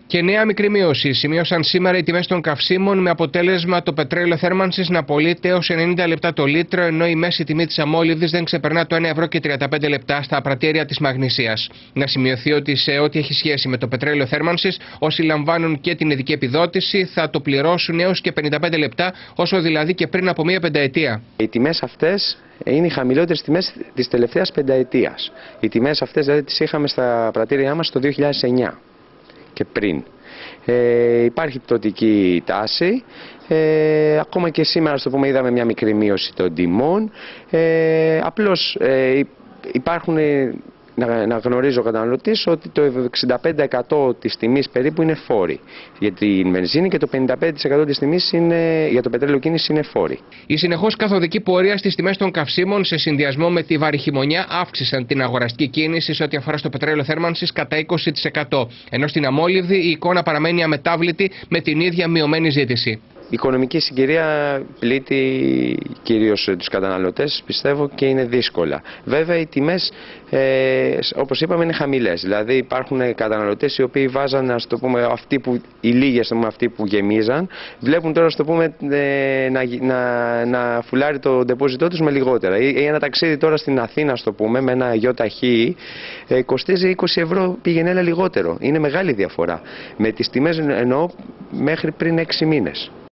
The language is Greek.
Και νέα μικρή μείωση σημείωσαν σήμερα οι τιμές των καυσίμων, με αποτέλεσμα το πετρέλαιο θέρμανσης να πωλείται έως 90 λεπτά το λίτρο, ενώ η μέση τιμή της αμόλυβδης δεν ξεπερνά το 1,35 ευρώ στα πρατήρια της Μαγνησίας. Να σημειωθεί ότι σε ό,τι έχει σχέση με το πετρέλαιο θέρμανσης, όσοι λαμβάνουν και την ειδική επιδότηση θα το πληρώσουν έως και 55 λεπτά, όσο δηλαδή και πριν από μία πενταετία. Οι τιμές αυτές είναι οι χαμηλότερες τιμές της τελευταίας πενταετίας. Οι τιμές αυτές δηλαδή τις είχαμε στα πρατήριά μας το 2009 και πριν. Υπάρχει πτωτική τάση, ακόμα και σήμερα στο πούμε είδαμε μια μικρή μείωση των τιμών, απλώς υπάρχουν, να γνωρίζει ο καταναλωτής ότι το 65% της τιμής περίπου είναι φόροι για την βενζίνη και το 55% της τιμής για το πετρέλαιο κίνηση είναι φόροι. Η συνεχώς καθοδική πορεία στις τιμές των καυσίμων σε συνδυασμό με τη βαρύ χειμωνιά αύξησαν την αγοραστική κίνηση σε ό,τι αφορά στο πετρέλαιο θέρμανσης κατά 20%. Ενώ στην αμόλυβδη η εικόνα παραμένει αμετάβλητη με την ίδια μειωμένη ζήτηση. Η οικονομική συγκυρία πλήττει κυρίως τους καταναλωτές, πιστεύω, και είναι δύσκολα. Βέβαια, οι τιμές, όπως είπαμε, είναι χαμηλές. Δηλαδή, υπάρχουν καταναλωτές οι οποίοι βάζαν, ας το πούμε, οι λίγες, αυτοί που γεμίζαν, βλέπουν τώρα, ας το πούμε, να φουλάρει το ντεπόζιτό τους με λιγότερα. Ή ένα ταξίδι τώρα στην Αθήνα, ας το πούμε, με ένα ΙΧ, κοστίζει 20 ευρώ πήγαινε ένα λιγότερο. Είναι μεγάλη διαφορά. Με τις τιμές εννοώ μέχρι πριν 6 μήνες.